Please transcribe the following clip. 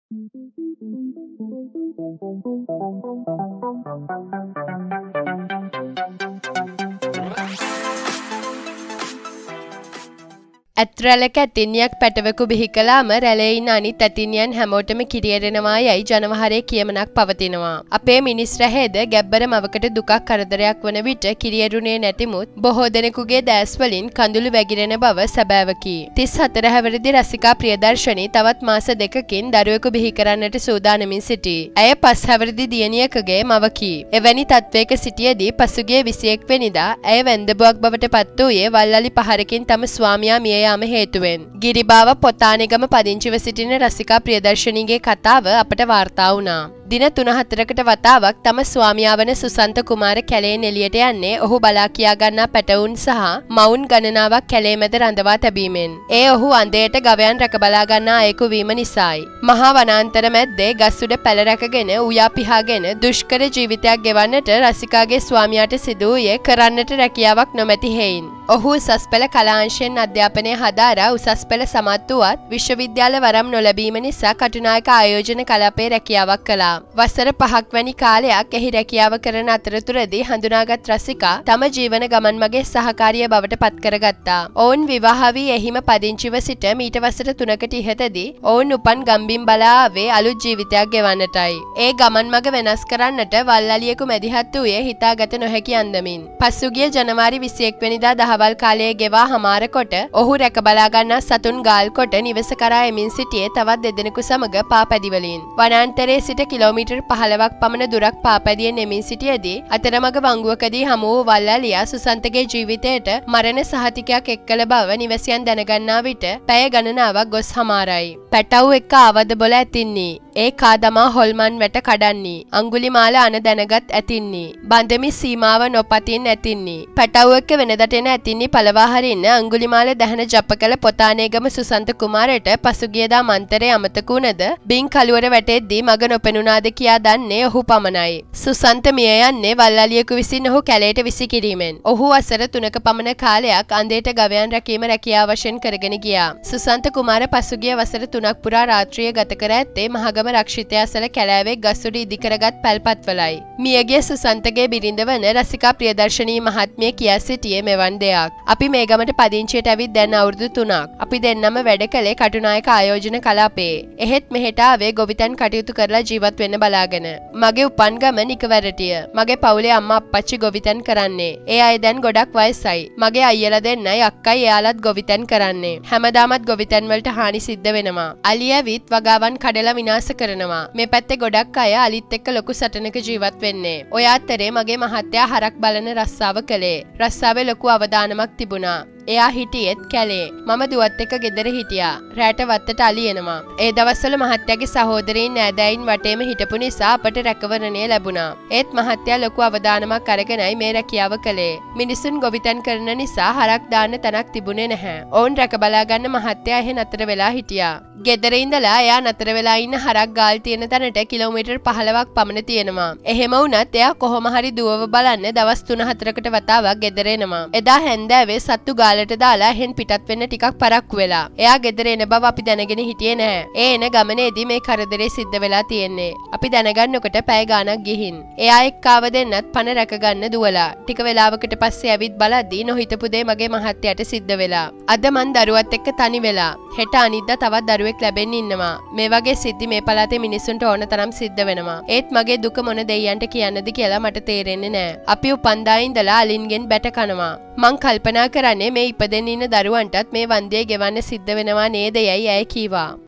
ඇත්රැලක ඇතින්නියක් පැටවකු බිහි කළාම රැළේ ඉන්න අනිත් ඇතින්නියන් හැමෝටම කිරියරෙනවා යයි ජනවහරේ කියමනක් පවතිනවා. අපේ මිනිස් රැහේද ගැබ්බර මවකට දුකක් කරදරයක් වන විට කිරියරුනේ නැතිමුත් බොහෝ දෙනෙකුගේ දැස් වලින් කඳුළු වැగిරෙන බව සැබෑවකි. 34 හැවිරිදි රසිකා ප්‍රියදර්ශනී තවත් මාස දෙකකින් දරුවෙකු බිහි කරන්නට සූදානමින් සිටී. ඇය 5 හැවිරිදි දියණියකගේ මවකි. එවැනි තත්වයක සිටියේදී පසුගිය 21 වෙනිදා ඇය වැන්දබුවක් බවට පත් වූයේ වල්ලලි පහරකින් තම ස්වාමියා මිය හේතුවෙන්. ගිරිබාව පොතානිගම පදිංචිව සිටින රසිකා ප්‍රියදර්ශනීගේ කතාව අපට වාර්තා වුණා. දින 3-4කට වතාවක් තම ස්වාමියා වන සුසන්ත කුමාර කැලයෙන් එළියට යන්නේ ඔහු බලා කියා ගන්නා පැටවුන් සහ මවුන් ගණනාවක් කැලේ මැද රඳවා තැබීමෙන්. ඒ ඔහු අන්දයට ගවයන් රැක බලා ගන්නා අයෙකු වීම නිසායි. මහා වනාන්තර මැද්දේ ගස් උඩ පැල රැකගෙන උයා පිහාගෙන දුෂ්කර ජීවිතයක් ගෙවන්නට රසිකාගේ ස්වාමියාට සිදු වූයේ කරන්නට රැකියාවක් නොමැති හේයින්. ඔහු උසස් පෙළ කලාංශයෙන් අධ්‍යාපනය හදාරා උසස් පෙළ සමත් වුවත් විශ්වවිද්‍යාල වරම් නොලැබීම නිසා කටුනායක ආයෝජන කලාපයේ රැකියාවක් කළා. වසර 5ක් වැනි කාලයක් එහි රැකියාව කරන අතරතුරදී හඳුනාගත් රසිකා තම ජීවන ගමන් මගේ සහකාරිය බවට පත් කරගත්තා. ඔවුන් විවාහ වී එහිම පදිංචිව සිට මීට වසර 3කට ඉහතදී ඔවුන් උපන් ගම්බිම් බලා ආවේ අලුත් ජීවිතයක් ගෙවන්නටයි. ඒ ගමන් මඟ වෙනස් කරන්නට වල්ලලියෙකු මැදිහත් වූයේ හිතාගත නොහැකි අන්දමින්. පසුගිය ජනවාරි 21 වෙනිදා දහවල් කාලයේ ගෙවා හමාර කොට ඔහු රැක බලා ගන්නා සතුන් ගාල් කොට නිවස කරා එමින් සිටියේ තවත් දෙදෙනෙකු සමග පාපැදි වලින්. වනාන්තරයේ සිට කිලෝමීටර් 15ක් පමණ දුරක් පාපැදියෙන් එමින් සිටියේදී අතරමඟ වංගුවකදී හමු වූ වල්ලාලියා සුසන්තගේ ජීවිතයට මරණ සහතිකයක් එක් කළ බව නිවසියන් දැනගන්නා විට පැය ගණනාවක් ගොස් හමාරයි. පැටව් එක්ක ආවද බොල ඇතින්නේ. ඒ කාදමා හොල්මන් වැට කඩන්නේ. අඟුලිමාල අන දැනගත් ඇතින්නේ. බන්දමි සීමාව නොපතින් ඇතින්නේ. පැටව් එක්ක වෙනදට එන ඇතින්නේ පළවා හරින්න අඟුලිමාල දහන ජප කළ පොතානේගම සුසන්ත කුමාරට පසුගියදා මන්තරේ අමතක වුණද බින් කළුවර වැටෙද්දී මග නොපෙනුනාද කියා දන්නේ ඔහු පමණයි. සුසන්ත මිය යන්නේ වල්ලාලියෙකු විසින් ඔහු කැලේට විසිකිරීමෙන්. ඔහු වසර 3ක පමණ කාලයක් අන්දේට ගවයන් රැකීම රැකියාව වශයෙන් කරගෙන ගියා. සුසන්ත කුමාර පසුගිය වසර 3ක් පුරා රාත්‍රිය ගත කර ඇත්තේ මහගම රක්ෂිතය අසල කැලෑවේ ගස්උඩ ඉදිකරගත් පැල්පත්වලයි. මියගිය සුසන්තගේ බිරිඳ වන රසිකා ප්‍රියදර්ශනී මහත්මිය කියා සිටියේ මෙවන් දෙයක්. අපි මේ ගමට පදිංචියට ඇවිත් දැන් අවුරුදු 3ක්. අපි දෙන්නම වැඩ කළේ කටුනායක ආයෝජන කලාපයේ. එහෙත් මෙහෙට ආවේ ගොවිතැන් කටයුතු කරලා ජීවත් වෙන්න බලාගෙන. මගේ උපන් ගම නිකවැරටිය. මගේ පවුලේ අම්මා අප්පච්චි ගොවිතැන් කරන්නේ. ඒ අය දැන් ගොඩක් වයසයි. මගේ අයියලා දෙන්නයි අක්කයි එයාලත් ගොවිතැන් කරන්නේ. හැමදාමත් ගොවිතැන් වලට හානි සිද්ධ වෙනවා. අලිය විත් වගාවන් කඩලා විනාශ කරනවා. මේ පැත්තේ ගොඩක් අය අලිත් එක්ක ලොකු සටනක ජීවත් වෙන්නේ. ඔය අතරේ මගේ මහත්තයා හරක් බලන රස්සාව කළේ. රස්සාවේ ලොකු අවදානමක් තිබුණා. එයා හිටියෙත් කැලේ. මම දුවත් එක්ක ගෙදර හිටියා. රැට වත්තට අලි එනවා. ඒ දවස්වල මහත්තයාගේ සහෝදරයින් නෑදෑයින් වටේම හිටපු නිසා අපට රැකවරණය ලැබුණා. ඒත් මහත්තයා ලොකු අවදානමක් අරගෙනයි මේ රැකියාව කළේ. මිනිසුන් ගොවිතැන් කරන නිසා හරක් දාන්න තැනක් තිබුණේ නැහැ. ඔවුන් රැක බලා ගන්න මහත්තයා එහෙ නතර වෙලා හිටියා. ගෙදර ඉඳලා එයා නතර වෙලා ඉන්න හරක් ගාල් තියෙන තැනට කිලෝමීටර් 15ක් පමණ තියෙනවා. එහෙම වුණත් එයා කොහොම හරි දුවව බලන්න දවස් 3-4කට වතාවක් ගෙදර එනවා. එදා හැන්දෑවේ සත්තු ගාලට දාලා හෙන් පිටත් වෙන්න ටිකක් පරක්කු වෙලා. එයා ගෙදර එන බව අපි දැනගෙන හිටියේ නැහැ. ඒ එන ගමනේදී මේ කරදරේ සිද්ධ වෙලා තියෙන්නේ. අපි දැනගන්නකොට පැය ගාණක් ගිහින්. එයා එක්කාව දෙන්නත් පණ රැක ගන්න දුවලා. ටික වෙලාවකට පස්සේ ඇවිත් බලද්දී නොහිතපු දේ මගේ මහත්තයාට සිද්ධ වෙලා. අද මං දරුවත් එක්ක තනි වෙලා. හෙට අනිද්දා තවත් දරුවෙක් ලැබෙන්න ඉන්නවා. මේ වගේ සිද්ධි මේ පළාතේ මිනිස්සුන්ට ඕන තරම් සිද්ධ වෙනවා. ඒත් මගේ දුක මොන දෙයියන්ට කියන්නද කියලා මට තේරෙන්නේ නැහැ. අපි උපන්දා ඉඳලා අලින්ගෙන් බැට කනවා. මං කල්පනා කරන්නේ මේ ඉපදෙන්න ඉන්න දරුවන්ටත් මේ වන්දිය ගෙවන්න සිද්ධ වෙනවා නේද යයි ඇය කීවා.